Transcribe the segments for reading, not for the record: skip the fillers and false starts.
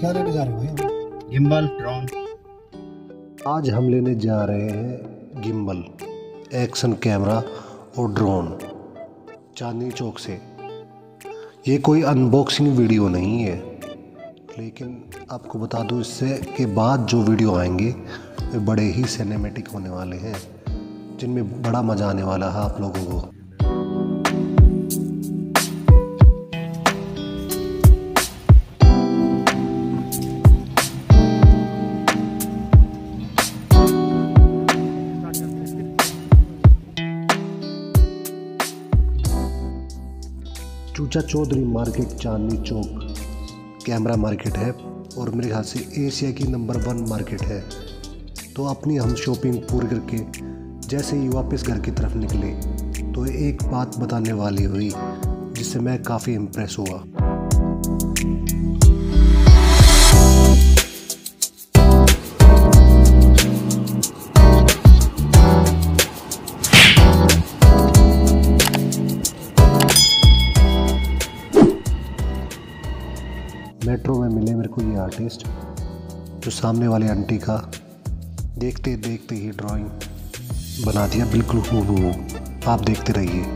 क्या लेने जा रहे हो भाई हम? Gimbal drone. आज हम लेने जा रहे हैं गिम्बल, एक्शन कैमरा और ड्रोन चांदनी चौक से। ये कोई अनबॉक्सिंग वीडियो नहीं है, लेकिन आपको बता दूं इससे के बाद जो वीडियो आएंगे वे बड़े ही सिनेमैटिक होने वाले हैं, जिनमें बड़ा मज़ा आने वाला है आप लोगों को। चूचा Chaudhary market Chandni Chowk camera market है और मेरे ख्याल से एशिया की नंबर 1 मार्केट है। तो अपनी हम शॉपिंग पूरी करके जैसे ही वापस घर की तरफ निकले तो एक बात बताने वाली हुई जिससे मैं काफ़ी इम्प्रेस हुआ। मेट्रो में मिले मेरे को ये आर्टिस्ट, जो सामने वाले आंटी का देखते देखते ही ड्राइंग बना दिया बिल्कुल हूबहू। आप देखते रहिए।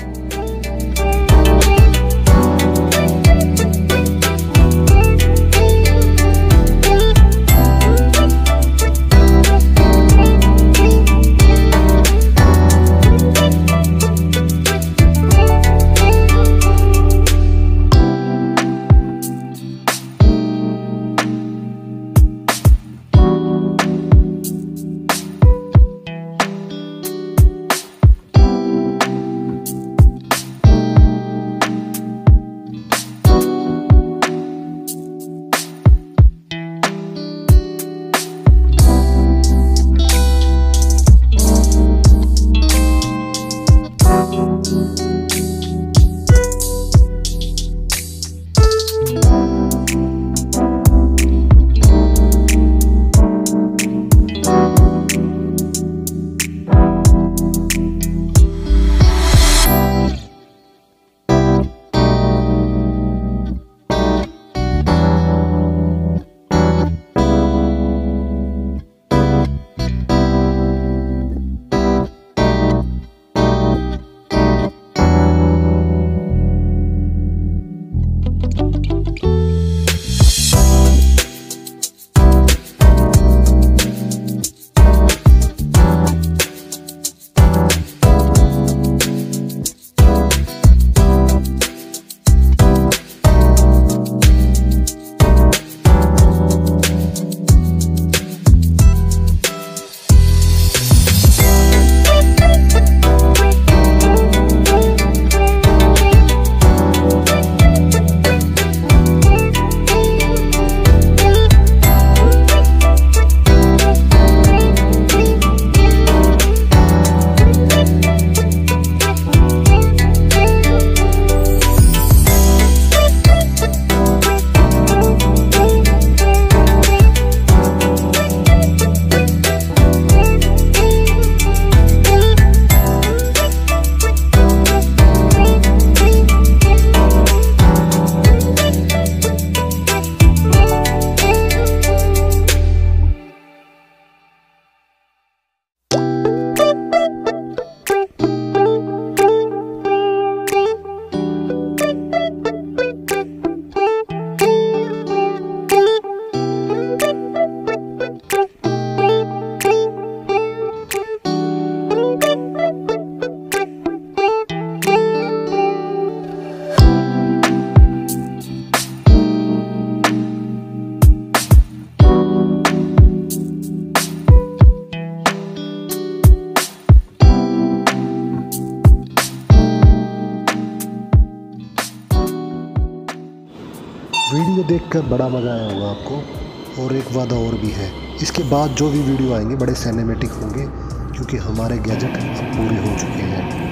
वीडियो देखकर बड़ा मज़ा आया होगा आपको। और एक वादा और भी है, इसके बाद जो भी वीडियो आएंगे बड़े सिनेमैटिक होंगे, क्योंकि हमारे गैजेट अब पूरे हो चुके हैं।